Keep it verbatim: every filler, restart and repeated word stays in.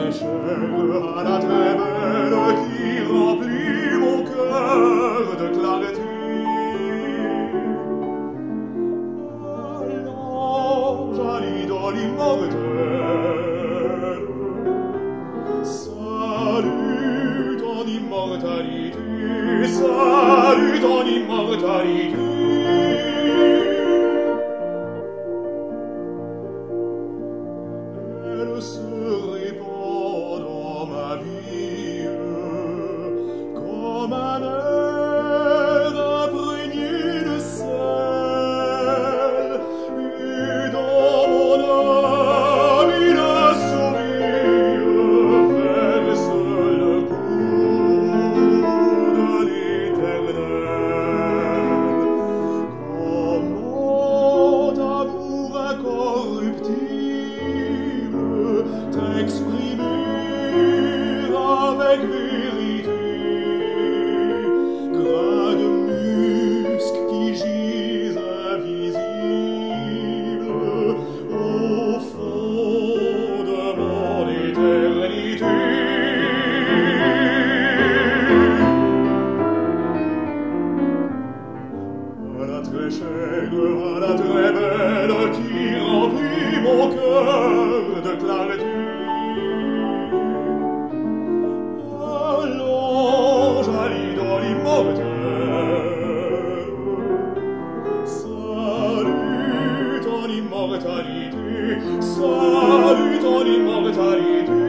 échelle à la très belle qui remplit mon cœur de clarté. À l'ange, à l'idole immortelle, salut ton immortalité, salut ton immortalité. Elle se répand dans ma vie comme un air imprégné de sel, et dans mon âme il a sourire verse le goût de l'éternel. Comment amour incorruptible t'exprimer avec vérité, grain de musc qui gise invisible au fond de mon éternité. À la très chère, à la très belle qui remplit mon cœur de clarté. À l'ange, à l'idole immortelle, salut ton immortalité, salut ton immortalité.